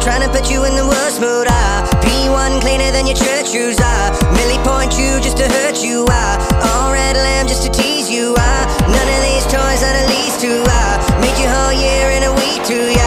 trying to put you in the worst mood. P1 cleaner than your church shoes. Millie point you just to hurt you. All red lamb just to tease you. None of these toys are the least to make your whole year in a week too.